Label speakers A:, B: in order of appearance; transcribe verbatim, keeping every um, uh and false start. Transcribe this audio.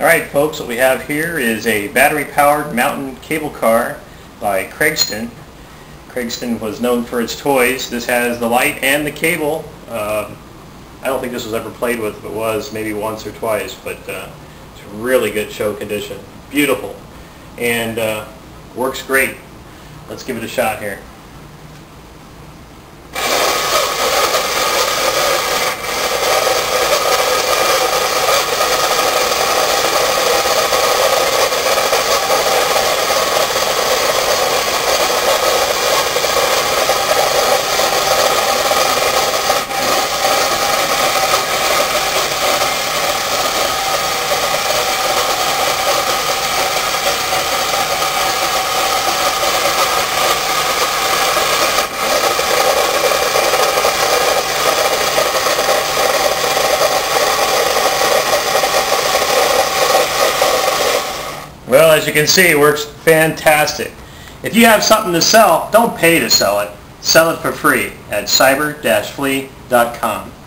A: Alright folks, what we have here is a battery-powered mountain cable car by Cragstan. Cragstan was known for its toys. This has the light and the cable. Uh, I don't think this was ever played with. If it was, maybe once or twice, but uh, it's really good show condition. Beautiful. And uh, works great. Let's give it a shot here. Well, as you can see, it works fantastic. If you have something to sell, don't pay to sell it. Sell it for free at cyber dash flea dot com.